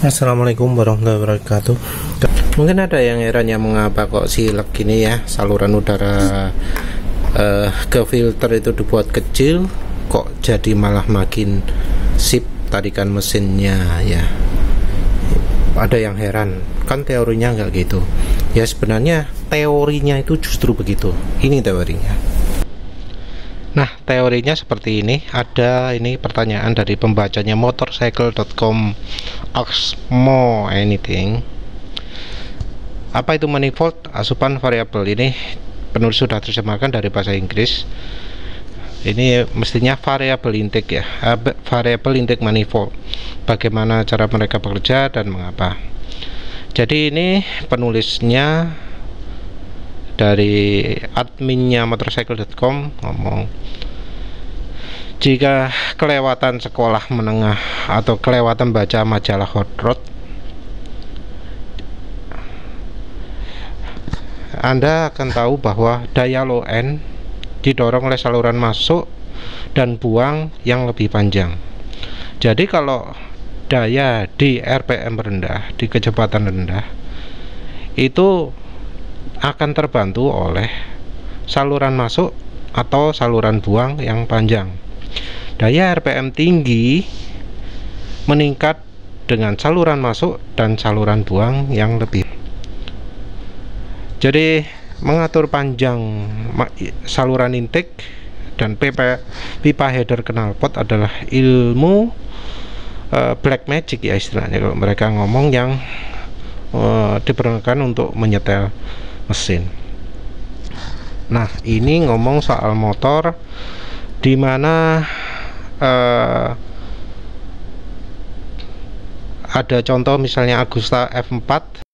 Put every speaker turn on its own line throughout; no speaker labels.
Assalamualaikum warahmatullahi wabarakatuh. Mungkin ada yang herannya mengapa kok silek gini ya, saluran udara ke filter itu dibuat kecil, kok jadi malah makin sip tarikan mesinnya ya. Ada yang heran, kan teorinya nggak gitu. Ya sebenarnya teorinya itu justru begitu. Ini teorinya. Nah, teorinya seperti ini. Ada ini pertanyaan dari pembacanya motorcycle.com. Ask more anything. Apa itu manifold? Asupan variabel. Ini penulis sudah terjemahkan dari bahasa Inggris. Ini mestinya variabel intake ya. Variabel intake manifold. Bagaimana cara mereka bekerja dan mengapa. Jadi ini penulisnya dari adminnya motorcycle.com ngomong, jika kelewatan sekolah menengah atau kelewatan baca majalah hot rod, Anda akan tahu bahwa daya low end didorong oleh saluran masuk dan buang yang lebih panjang. Jadi kalau daya di RPM rendah, di kecepatan rendah, itu akan terbantu oleh saluran masuk atau saluran buang yang panjang. Daya RPM tinggi meningkat dengan saluran masuk dan saluran buang yang lebih. Jadi mengatur panjang saluran intake dan pipa header knalpot adalah ilmu black magic ya istilahnya kalau mereka ngomong, yang diperlukan untuk menyetel mesin. Nah, ini ngomong soal motor dimana ada contoh misalnya Agusta F4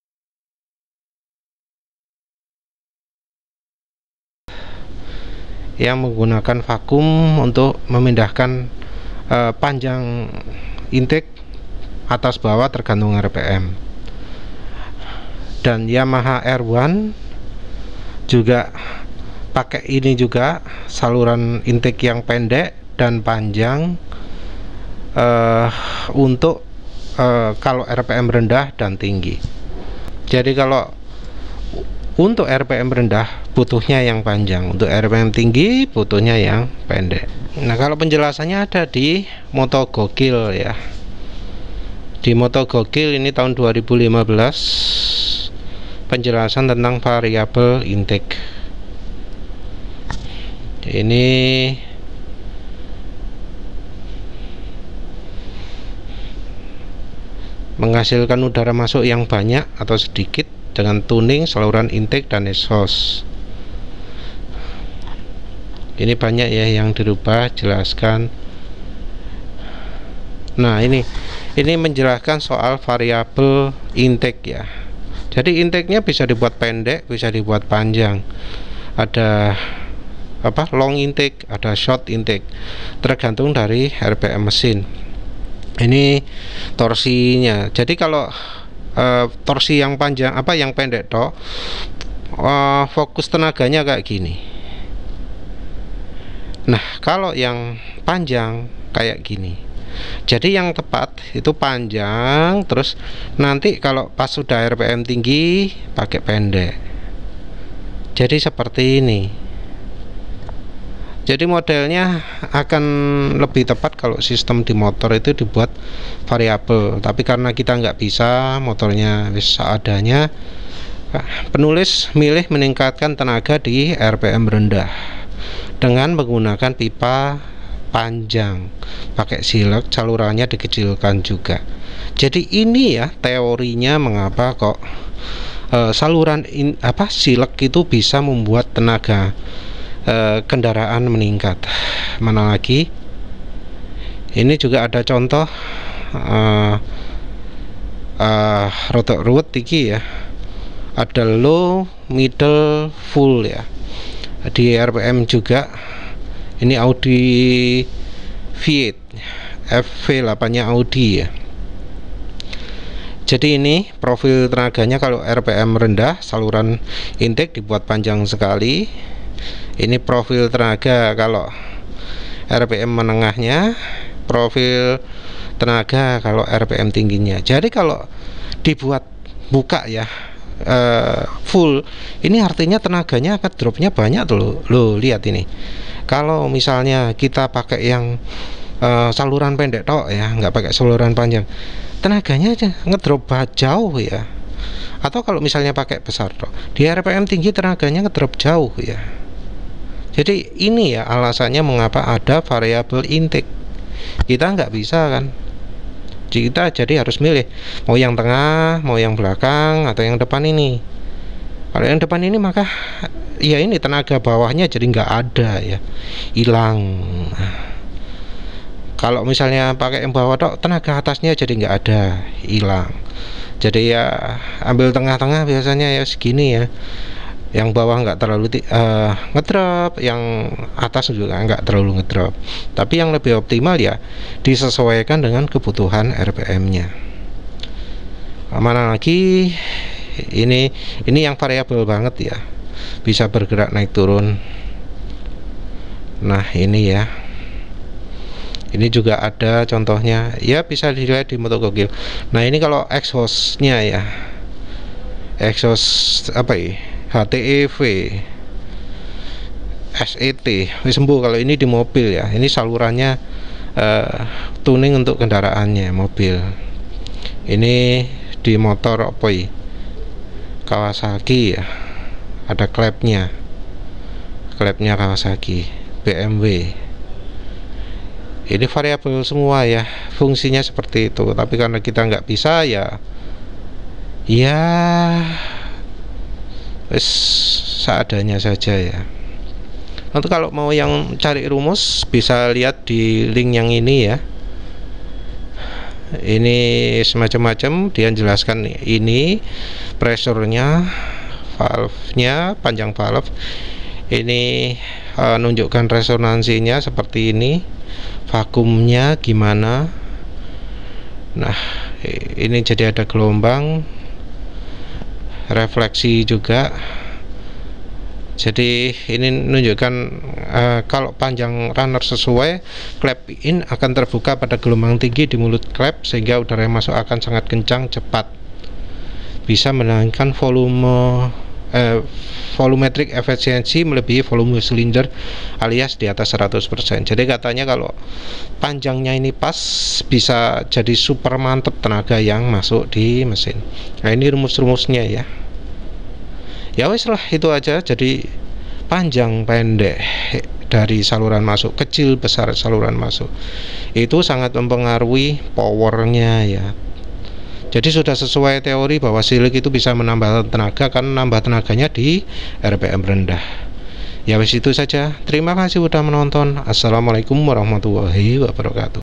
yang menggunakan vakum untuk memindahkan panjang intake atas bawah tergantung RPM. Dan Yamaha R1 juga pakai ini juga, saluran intake yang pendek dan panjang untuk kalau RPM rendah dan tinggi. Jadi kalau untuk RPM rendah butuhnya yang panjang, untuk RPM tinggi butuhnya yang pendek. Nah, kalau penjelasannya ada di Moto Gokil ya. Di Moto Gokil ini tahun 2015, penjelasan tentang variabel intake. Ini menghasilkan udara masuk yang banyak atau sedikit dengan tuning saluran intake dan exhaust. Ini banyak ya yang dirubah, jelaskan. Nah, ini menjelaskan soal variabel intake ya. Jadi intake-nya bisa dibuat pendek, bisa dibuat panjang. Ada long intake, ada short intake, tergantung dari RPM mesin. Ini torsinya. Jadi kalau torsi yang panjang, yang pendek toh, fokus tenaganya kayak gini. Nah, kalau yang panjang kayak gini. Jadi yang tepat itu panjang, terus nanti kalau pas sudah RPM tinggi pakai pendek. Jadi seperti ini. Jadi modelnya akan lebih tepat kalau sistem di motor itu dibuat variabel. Tapi karena kita nggak bisa, motornya bisa adanya, penulis milih meningkatkan tenaga di RPM rendah dengan menggunakan pipa panjang, pakai silek, salurannya dikecilkan juga. Jadi ini ya teorinya mengapa kok saluran silek itu bisa membuat tenaga kendaraan meningkat. Mana lagi? Ini juga ada contoh rotor root tinggi ya. Ada low, middle, full ya. Di RPM juga. Ini Audi V8 FV8 nya Audi ya. Jadi ini profil tenaganya kalau RPM rendah, saluran intake dibuat panjang sekali. Ini profil tenaga kalau RPM menengahnya, profil tenaga kalau RPM tingginya. Jadi kalau dibuat buka ya full, ini artinya tenaganya akan dropnya banyak tuh lo lihat ini. Kalau misalnya kita pakai yang saluran pendek tok ya, nggak pakai saluran panjang, tenaganya aja ngedrop jauh ya. Atau kalau misalnya pakai besar tok, di RPM tinggi tenaganya ngedrop jauh ya. Jadi ini ya alasannya mengapa ada variabel intake. Kita nggak bisa kan, kita jadi harus milih mau yang tengah, mau yang belakang, atau yang depan ini. Kalau yang depan ini maka ya ini tenaga bawahnya jadi nggak ada ya, hilang. Kalau misalnya pakai yang bawah tok, tenaga atasnya jadi nggak ada, hilang. Jadi ya ambil tengah-tengah biasanya ya segini ya. Yang bawah nggak terlalu ngedrop, yang atas juga nggak terlalu ngedrop. Tapi yang lebih optimal ya disesuaikan dengan kebutuhan RPM-nya. Mana lagi ini yang variabel banget ya, bisa bergerak naik turun. Nah ini ya, ini juga ada contohnya ya, bisa dilihat di Motogogil. Nah ini kalau exhaustnya ya, exhaust apa ya, HTEV SET sembuh. Kalau ini di mobil ya, ini salurannya tuning untuk kendaraannya mobil. Ini di motor apa ya, Kawasaki ya, ada klepnya Kawasaki, BMW. Ini variabel semua ya, fungsinya seperti itu. Tapi karena kita nggak bisa ya seadanya saja ya. Untuk kalau mau yang cari rumus bisa lihat di link yang ini ya. Ini semacam-macam dia jelaskan, ini pressure-nya, valve-nya, panjang valve. Ini nunjukkan resonansinya seperti ini, vakumnya gimana. Nah ini jadi ada gelombang, refleksi juga. Jadi ini menunjukkan kalau panjang runner sesuai, klep in akan terbuka pada gelombang tinggi di mulut klep, sehingga udara yang masuk akan sangat kencang, cepat, bisa menaikkan volumetric efisiensi melebihi volume silinder alias di atas 100%. Jadi katanya kalau panjangnya ini pas, bisa jadi super mantep tenaga yang masuk di mesin. Nah ini rumus-rumusnya ya. Ya wes lah, itu aja. Jadi panjang pendek dari saluran masuk, kecil besar saluran masuk, itu sangat mempengaruhi powernya ya. Jadi sudah sesuai teori bahwa silik itu bisa menambah tenaga, karena nambah tenaganya di RPM rendah. Ya wes itu saja. Terima kasih sudah menonton. Assalamualaikum warahmatullahi wabarakatuh.